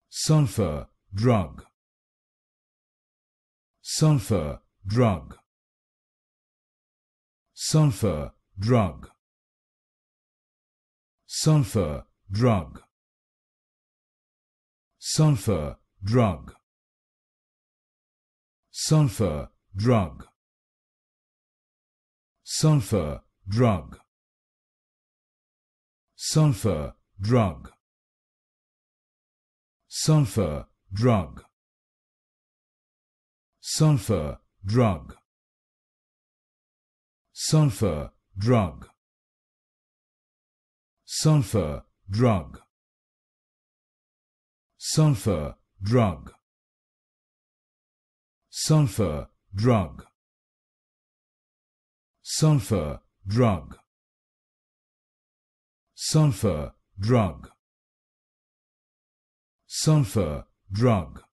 Sulfa Drug. Sulfa Drug. Sulfa Drug. Sulfa Drug. Sulfa Drug. Sulfa Drug. Sulfa Drug. Sulfa Drug. Sulfa Drug. Sulfa Drug. Sulfa Drug. Sulfa Drug. Sulfa Drug. Sulfa Drug. Sulfa Drug. Sulfa Drug. Sulfa Drug.